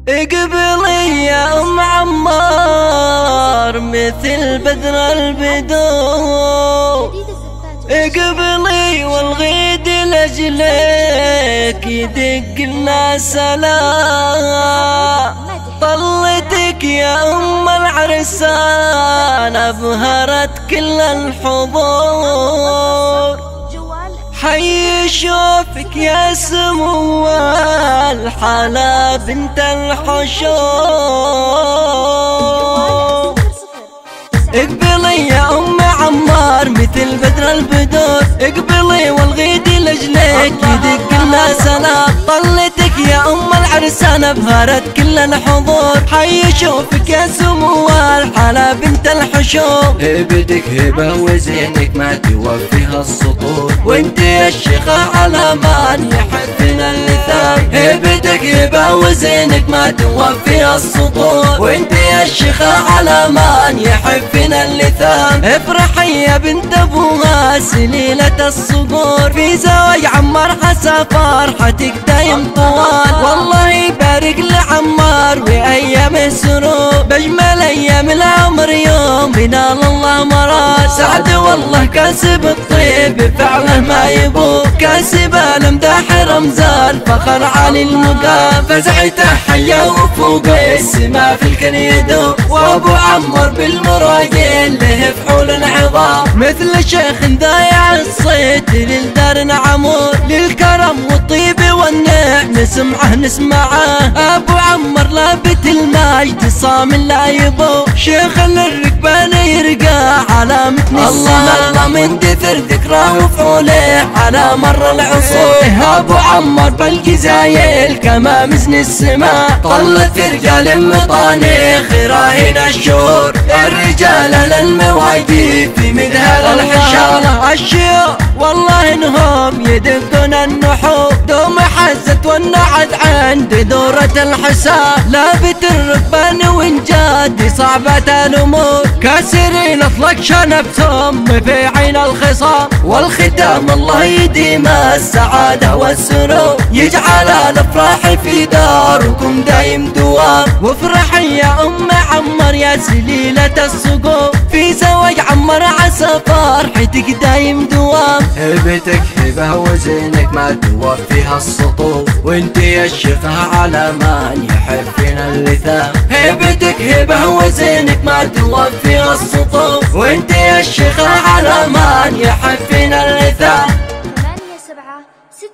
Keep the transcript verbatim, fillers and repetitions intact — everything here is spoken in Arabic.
اقبلي يا ام عمار مثل بدر البدور، اقبلي والغيد لاجلك يدق لنا سلام. طلتك يا ام العرسان ابهرت كل الحضور، حي شوفك يا سمو الحلا بنت الحشور. اقبلي يا ام عمار مثل بدر البدور، اقبلي والغيد لاجلك يدق لنا سلام. طلتك يا ام العرسان ابهرت كل الحضور، حي شوفك يا سمو الحلا بنت الحشور. هبتك هبه وزينك ما توفيها السطور، وانت يا الشيخة على من يحبنا اللثام. هبتك هبه وزينك ما توفيها السطور، وانت يا الشيخة على من يحبنا اللثام. افرحي يا بنت ابوها سليلة الصقور، في زواج عمار حسا فرحتك دايم طوال. والله يبارك لعمار وايام السرور، بجمل ايام العمر يوم بنال الله مراد. سعد والله كاسب الطيب فعله ما يبور، كاسب الامداح رمز الفخر عالي المقام. فزعته حيا وفوق السما في الكن يدور، وابو عمار بالمراجل له فحول العظام. مثل شيخ ضايع الصيت للدار نعمور، للكرم والطيب والنعم نسمعه نسمعه. ابو عمار لابت المجد صام لا يبور، شيخ للركبان يرقى على متن السماء. الله من دثر ذكراه وفعوله على مر العصور. ابو عمار بالجزايل كما مزن السماء، طلت رجال مطانيخ راهن الشهور. الرجال للمواجي في مذهل الحشار، الشيوخ والله انهم يدقون النحور. دوم حزت والنعد عند دورة الحساب، لابت الركبان وانجاد صعبة الامور. كاسرين اطلق شنبتهم في عين الخصام، والختام الله يديم السعادة والسرور. يجعل الافراح في داركم دايم دوام، وافرحي يا ام عمار يا سليلة الصقور. في زواج عمار عسى فرحتك دايم دوام. هبتك هبه وزينك ما توفيها السطور، وانت يا الشيخة على من يحب فينا اللثام. هبتك هبه وزينك ما توفيها السطور، وانت يا الشيخة على من يحب فينا اللثام.